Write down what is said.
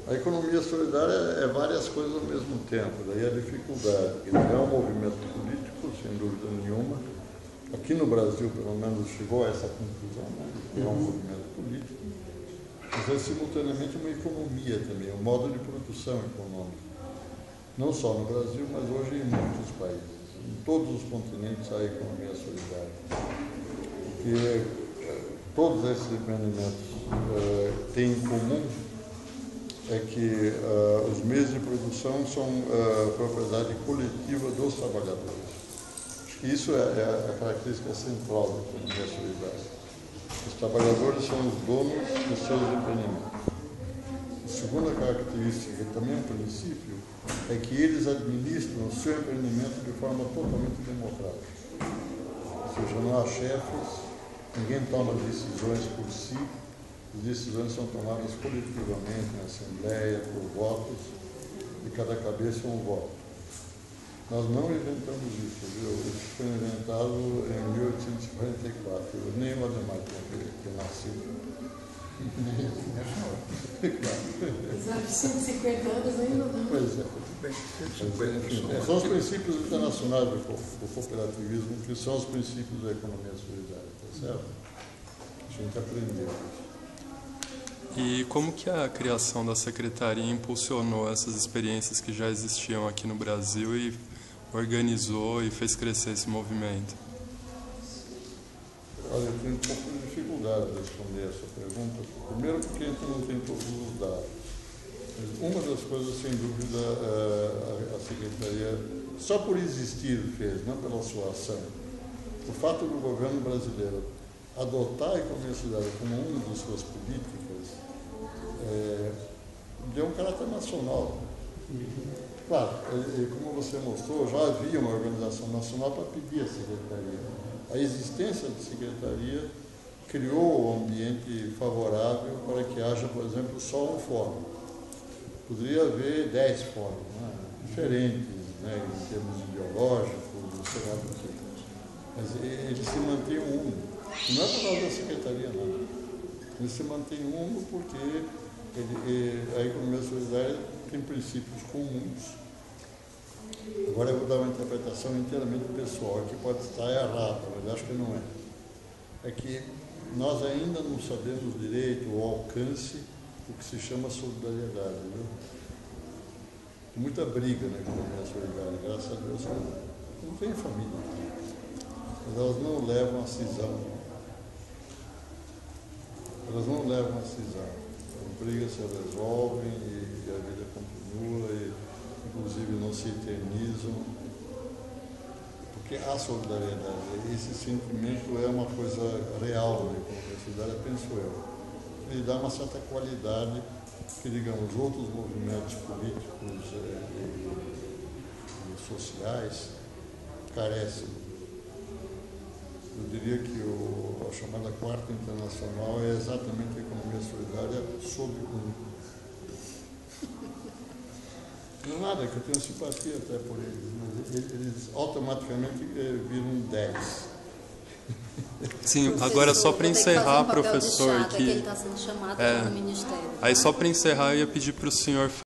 A economia solidária é várias coisas ao mesmo tempo, daí a dificuldade, que é um movimento político, sem dúvida nenhuma. Aqui no Brasil, pelo menos, chegou a essa conclusão, né, que é um movimento político, mas é simultaneamente uma economia também, um modo de produção econômica. Não só no Brasil, mas hoje em muitos países. Em todos os continentes há a economia solidária. Porque todos esses empreendimentos têm em comum é que os meios de produção são propriedade coletiva dos trabalhadores. Acho que isso é a característica central da economia solidária. Os trabalhadores são os donos dos seus empreendimentos. A segunda característica, que também é um princípio, é que eles administram o seu empreendimento de forma totalmente democrática. Ou seja, não há chefes, ninguém toma decisões por si. As decisões são tomadas coletivamente na Assembleia, por votos, e cada cabeça um voto. Nós não inventamos isso, viu? Isso foi inventado em 1844. Nem o Ademar tinha nascido. Exato, 150 anos ainda não. Pois é. Enfim, são os princípios internacionais do cooperativismo, que são os princípios da economia solidária, tá certo? A gente aprendeu isso. E como que a criação da Secretaria impulsionou essas experiências que já existiam aqui no Brasil e organizou e fez crescer esse movimento? Olha, eu tenho um pouco de dificuldade de responder essa pergunta. Primeiro porque a gente não tem todos os dados. Mas uma das coisas, sem dúvida, a Secretaria, só por existir, fez, não pela sua ação. O fato do governo brasileiro adotar a economia solidária como uma de suas políticas deu um caráter nacional. Claro, como você mostrou, já havia uma organização nacional para pedir a Secretaria. A existência da Secretaria criou um ambiente favorável para que haja, por exemplo, só um fórum. Poderia haver 10 fóruns, né, diferentes, né, em termos ideológicos, sei lá do que. Mas ele se mantém único. Não é por causa da Secretaria, não. Ele se mantém único porque a economia solidária tem princípios comuns. Agora eu vou dar uma interpretação inteiramente pessoal, que pode estar errada, mas acho que não é. É que nós ainda não sabemos direito o alcance do que se chama solidariedade, viu? Tem muita briga na economia solidária, graças a Deus não tem família, mas elas não levam a cisão. Elas não levam a cisão. As brigas se resolvem e a vida continua e, inclusive, não se eternizam. Porque a solidariedade, esse sentimento é uma coisa real na economia solidária, penso eu. Ele dá uma certa qualidade que, digamos, outros movimentos políticos e sociais carecem. Eu diria que a chamada Quarta Internacional é exatamente a economia solidária sob um. Não é nada, que eu tenho simpatia até por eles, mas eles automaticamente viram 10. Sim, agora só para encerrar, professor, que ele está sendo chamado no Ministério. Aí só para encerrar eu ia pedir para o senhor